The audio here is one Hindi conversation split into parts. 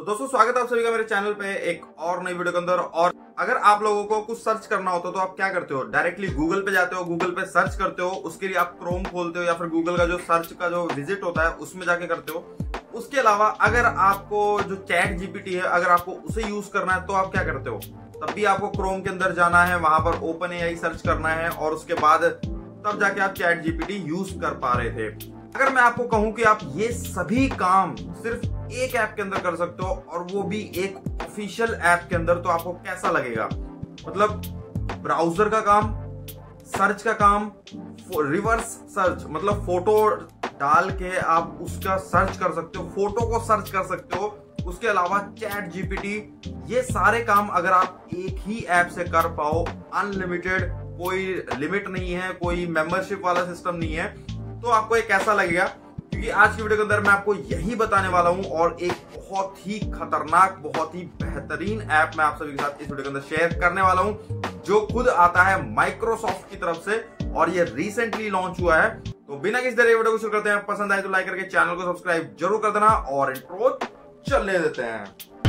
तो दोस्तों स्वागत है आप सभी का मेरे चैनल पे एक और नई वीडियो के अंदर। और अगर आप लोगों को कुछ सर्च करना होता तो आप क्या करते हो, डायरेक्टली गूगल पे जाते हो, गूगल पे सर्च करते हो, उसके लिए आप क्रोम खोलते हो या फिर गूगल का जो सर्च का जो विजिट होता है उसमें जाके करते हो। उसके अलावा अगर आपको जो चैट जीपीटी है अगर आपको उसे यूज करना है तो आप क्या करते हो, तब भी आपको क्रोम के अंदर जाना है, वहां पर ओपन एआई सर्च करना है और उसके बाद तब जाके आप चैट जीपीटी यूज कर पा रहे थे। अगर मैं आपको कहूं कि आप ये सभी काम सिर्फ एक ऐप के अंदर कर सकते हो और वो भी एक ऑफिशियल ऐप के अंदर, तो आपको कैसा लगेगा? मतलब ब्राउजर का काम, सर्च का काम, रिवर्स सर्च मतलब फोटो डाल के आप उसका सर्च कर सकते हो, फोटो को सर्च कर सकते हो। उसके अलावा चैट जीपीटी, ये सारे काम अगर आप एक ही ऐप से कर पाओ, अनलिमिटेड, कोई लिमिट नहीं है, कोई मेंबरशिप वाला सिस्टम नहीं है, तो आपको ये कैसा लगेगा? क्योंकि आज की वीडियो के अंदर मैं आपको यही बताने वाला हूं और एक बहुत ही खतरनाक, बहुत ही बेहतरीन ऐप मैं आप सभी के साथ इस वीडियो के अंदर शेयर करने वाला हूं, जो खुद आता है माइक्रोसॉफ्ट की तरफ से और ये रिसेंटली लॉन्च हुआ है। तो बिना किसी देरी वीडियो को शुरू करते हैं। पसंद आए तो लाइक करके चैनल को सब्सक्राइब जरूर कर देना और इंट्रो चलने देते हैं।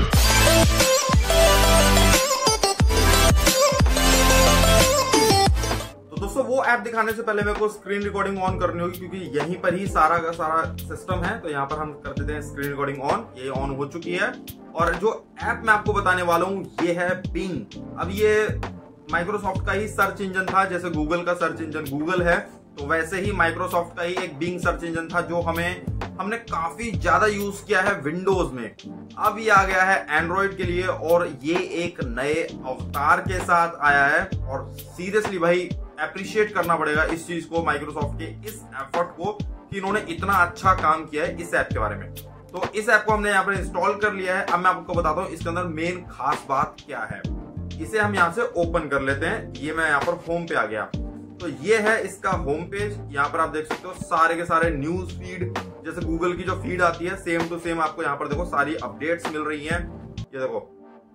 दोस्तों वो ऐप दिखाने से पहले मेरे को स्क्रीन रिकॉर्डिंग ऑन करनी होगी, क्योंकि यहीं पर ही सारा का सारा सिस्टम है। तो यहाँ पर हम कर देते हैं स्क्रीन रिकॉर्डिंग ऑन। ये ऑन हो चुकी है और जो ऐप मैं आपको बताने वाला हूँ ये है बिंग। अब ये माइक्रोसॉफ्ट का ही सर्च इंजन था, जैसे गूगल का सर्च इंजन गूगल है तो वैसे ही माइक्रोसॉफ्ट का ही एक बिंग सर्च इंजन था, जो हमने काफी ज्यादा यूज किया है विंडोज में। अब ये आ गया है एंड्रॉइड के लिए और ये एक नए अवतार के साथ आया है और सीरियसली भाई अप्रिशिएट करना पड़ेगा इस चीज को, माइक्रोसॉफ्ट के इस एफर्ट को कि इन्होंने इतना अच्छा काम किया है इस ऐप के बारे में। तो इस ऐप को हमने यहाँ पर इंस्टॉल कर लिया है। अब मैं आपको बताता हूँ इसके अंदर मेन खास बात क्या है। इसे हम यहाँ से ओपन कर लेते हैं। ये मैं यहाँ पर होम पे आ गया, तो ये है इसका होम पेज। यहाँ पर आप देख सकते हो सारे के सारे न्यूज फीड, जैसे गूगल की जो फीड आती है सेम टू सेम आपको यहाँ पर देखो सारी अपडेट्स मिल रही हैं। ये देखो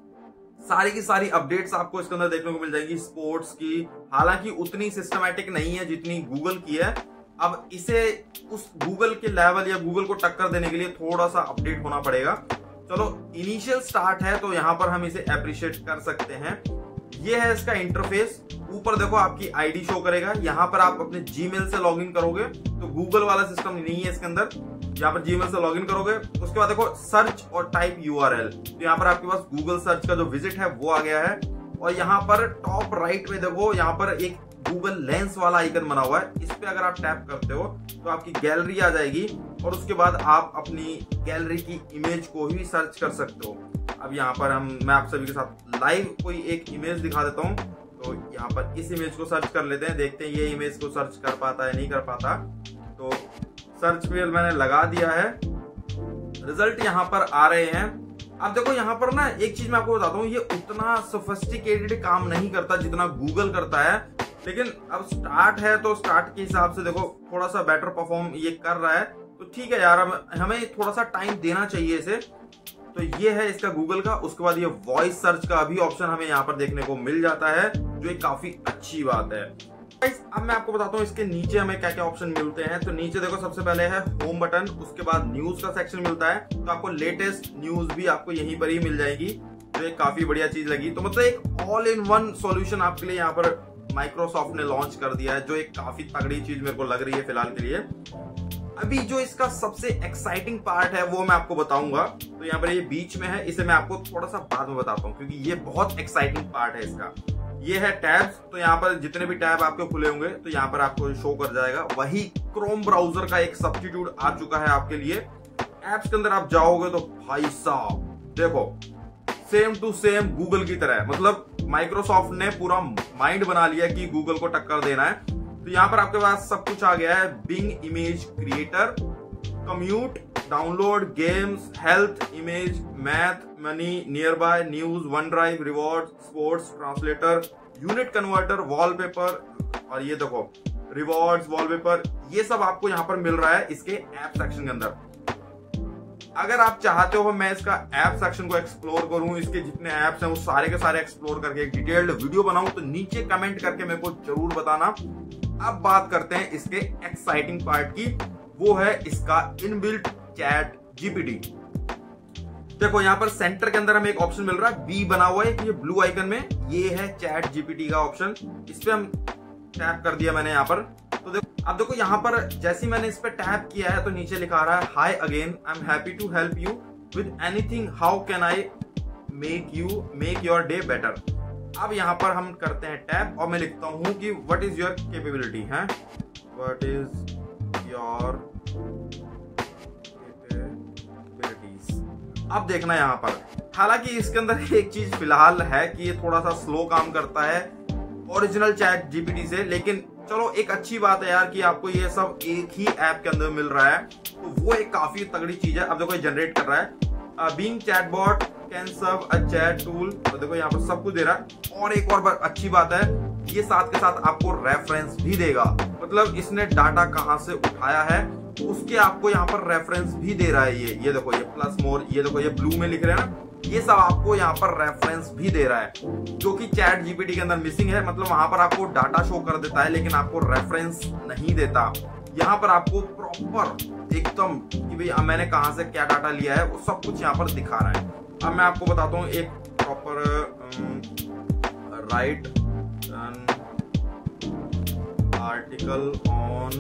सारी की सारी अपडेट्स आपको इसके अंदर देखने को मिल जाएगी स्पोर्ट्स की, हालांकि उतनी सिस्टमैटिक नहीं है जितनी गूगल की है। अब इसे उस गूगल के लेवल या गूगल को टक्कर देने के लिए थोड़ा सा अपडेट होना पड़ेगा। चलो इनिशियल स्टार्ट है तो यहाँ पर हम इसे अप्रिशिएट कर सकते हैं। ये है इसका इंटरफेस। ऊपर देखो आपकी आईडी शो करेगा, यहाँ पर आप अपने जीमेल से लॉगिन करोगे तो गूगल वाला सिस्टम नहीं है इसके अंदर। यहाँ पर जीमेल से लॉगिन करोगे, उसके बाद देखो सर्च और टाइप यूआरएल, तो यहाँ पर आपके पास गूगल सर्च का जो विजिट है वो आ गया है। और यहाँ पर टॉप राइट में देखो यहाँ पर एक गूगल लेंस वाला आइकन बना हुआ है, इस पे अगर आप टैप करते हो तो आपकी गैलरी आ जाएगी और उसके बाद आप अपनी गैलरी की इमेज को ही सर्च कर सकते हो। अब यहाँ पर मैं आप सभी के साथ लाइव कोई एक इमेज दिखा देता हूँ। तो यहाँ पर इस इमेज को सर्च कर लेते हैं, देखते हैं ये इमेज को सर्च कर पाता है नहीं कर पाता। तो सर्च फील्ड मैंने लगा दिया है, रिजल्ट यहाँ पर आ रहे हैं। अब देखो यहाँ पर ना एक चीज मैं आपको बताता हूँ, ये उतना सोफिस्टिकेटेड काम नहीं करता जितना गूगल करता है, लेकिन अब स्टार्ट है तो स्टार्ट के हिसाब से देखो थोड़ा सा बेटर परफॉर्म ये कर रहा है। तो ठीक है यार, हमें थोड़ा सा टाइम देना चाहिए इसे। तो ये है इसका गूगल का। उसके बाद ये वॉइस सर्च का भी ऑप्शन हमें यहाँ पर देखने को मिल जाता है, जो एक काफी अच्छी बात है। अब मैं आपको बताता हूँ इसके नीचे हमें क्या क्या ऑप्शन मिलते हैं। तो नीचे देखो सबसे पहले है होम बटन, उसके बाद न्यूज का सेक्शन मिलता है, तो आपको लेटेस्ट न्यूज भी आपको यहीं पर ही मिल जाएगी, जो एक काफी बढ़िया चीज लगी। तो मतलब एक ऑल इन वन सॉल्यूशन आपके लिए यहाँ पर माइक्रोसॉफ्ट ने लॉन्च कर दिया है, जो एक काफी तगड़ी चीज मेरे को लग रही है फिलहाल के लिए। अभी जो इसका सबसे एक्साइटिंग पार्ट है वो मैं आपको बताऊंगा। तो यहाँ पर ये बीच में है, इसे मैं आपको थोड़ा सा बाद में बताता हूँ, क्योंकि ये बहुत एक्साइटिंग पार्ट है इसका। ये है टैब्स। तो यहाँ पर जितने भी टैब आपके खुले होंगे तो यहाँ पर आपको शो कर जाएगा। वही क्रोम ब्राउजर का एक सब्स्टिट्यूट आ चुका है आपके लिए। एप्स के अंदर आप जाओगे तो भाई साहब देखो सेम टू सेम गूगल की तरह, मतलब माइक्रोसॉफ्ट ने पूरा माइंड बना लिया कि गूगल को टक्कर देना है। तो यहाँ पर आपके पास सब कुछ आ गया है, Bing image creator, commute, download, games, health, image, math, money, nearby, news, OneDrive, reward, sports, translator, unit converter, wallpaper, और ये देखो रिवॉर्ड्स, वॉलपेपर, ये सब आपको यहाँ पर मिल रहा है इसके ऐप सेक्शन के अंदर। अगर आप चाहते हो मैं इसका ऐप सेक्शन को एक्सप्लोर करूं, इसके जितने ऐप्स हैं वो सारे के सारे एक्सप्लोर करके एक डिटेल्ड वीडियो बनाऊं, तो नीचे कमेंट करके मेरे को जरूर बताना। अब बात करते हैं इसके एक्साइटिंग पार्ट की, वो है इसका इनबिल्ट चैट जीपीटी। देखो यहाँ पर सेंटर के अंदर हमें एक ऑप्शन मिल रहा है, बी बना हुआ है ये ब्लू आइकन में, ये है चैट जीपीटी का ऑप्शन। इस पे हम टैप कर दिया मैंने यहाँ पर। तो देखो अब देखो यहाँ पर जैसे मैंने इस पे टैप किया है तो नीचे लिखा रहा है hi again, I am happy to help you with anything, how can I make your day better. अब यहाँ पर हम करते हैं टैप और मैं लिखता हूँ कि व्हाट इज योर कैपेबिलिटी है, व्हाट इज योर कैपेबिलिटीज। अब देखना यहाँ पर, हालांकि इसके अंदर एक चीज फिलहाल है कि ये थोड़ा सा स्लो काम करता है ओरिजिनल चैट जीपीटी से, लेकिन चलो एक अच्छी बात है यार कि आपको ये सब एक ही ऐप के अंदर मिल रहा है, तो वो एक काफी तगड़ी चीज है। अब देखो ये जनरेट कर रहा है, Bing chatbot can serve a chat tool, तो देखो यहाँ पर सब कुछ दे रहा है। और एक और अच्छी बात है, ये साथ के साथ आपको रेफरेंस भी देगा, मतलब इसने डाटा कहाँ से उठाया है उसके आपको यहाँ पर रेफरेंस भी दे रहा है। ये देखो ये प्लस मोर, ये देखो ये ब्लू में लिख रहे हैं ना, ये सब आपको यहाँ पर रेफरेंस भी दे रहा है, जो कि चैट जीपीटी के अंदर मिसिंग है। मतलब वहां पर आपको डाटा शो कर देता है लेकिन आपको रेफरेंस नहीं देता। यहाँ पर आपको प्रॉपर एकदम कि भाई मैंने कहां से क्या डाटा लिया है वो सब कुछ यहाँ पर दिखा रहा है। अब मैं आपको बताता हूँ एक proper write article on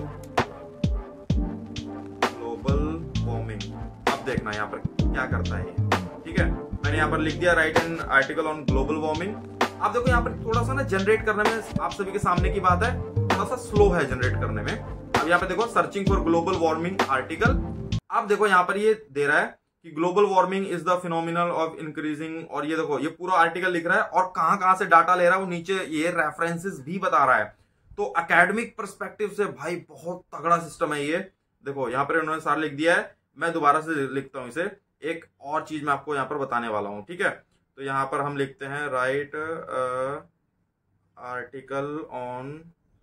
global warming. अब देखना यहाँ पर क्या करता है ये, ठीक है। मैंने यहाँ पर लिख दिया write an article on global warming. आप देखो यहाँ पर थोड़ा सा ना जनरेट करने में आप सभी के सामने की बात है, थोड़ा सा स्लो है जनरेट करने में। अब यहाँ पे देखो searching for global warming article. आप देखो यहाँ पर ये दे रहा है कि global warming is the phenomenal of increasing, और ये देखो ये पूरा आर्टिकल लिख रहा है और कहां से डाटा ले रहा है वो नीचे ये रेफरेंसेस भी बता रहा है। तो एकेडमिक पर्सपेक्टिव से भाई बहुत तगड़ा सिस्टम है ये। देखो यहाँ पर इन्होंने सारा लिख दिया है, मैं दोबारा से लिखता हूँ इसे। एक और चीज मैं आपको यहाँ पर बताने वाला हूँ, ठीक है। तो यहाँ पर हम लिखते हैं write article on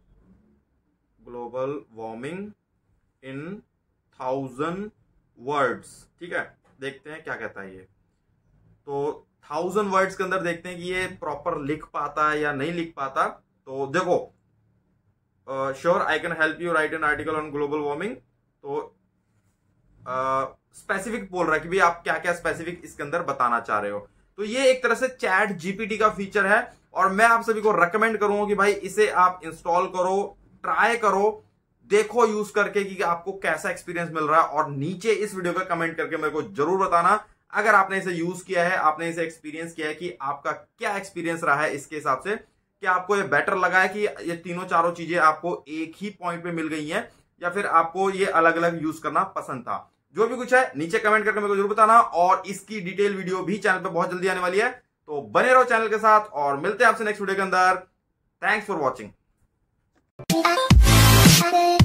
global warming in 1000 words, ठीक है। देखते हैं क्या कहता है ये। तो 1000 वर्ड्स के अंदर देखते हैं कि ये प्रॉपर लिख पाता है या नहीं लिख पाता। तो देखो sure I can help you write an article on global warming. तो स्पेसिफिक बोल रहा है कि भाई आप क्या क्या स्पेसिफिक इसके अंदर बताना चाह रहे हो। तो ये एक तरह से चैट जीपीटी का फीचर है और मैं आप सभी को रेकमेंड करूंगा कि भाई इसे आप इंस्टॉल करो, ट्राई करो, देखो यूज करके कि आपको कैसा एक्सपीरियंस मिल रहा है। और नीचे इस वीडियो का कमेंट करके मेरे को जरूर बताना अगर आपने इसे यूज किया है, आपने इसे एक्सपीरियंस किया है, कि आपका क्या एक्सपीरियंस रहा है इसके हिसाब से। क्या आपको ये बेटर लगा है कि ये तीनों चारों चीजें आपको एक ही पॉइंट पे मिल गई हैं, या फिर आपको ये अलग अलग यूज करना पसंद था। जो भी कुछ है नीचे कमेंट करके मेरे को जरूर बताना। और इसकी डिटेल वीडियो भी चैनल पे बहुत जल्दी आने वाली है, तो बने रहो चैनल के साथ और मिलते हैं आपसे नेक्स्ट वीडियो के अंदर। Thanks for watching.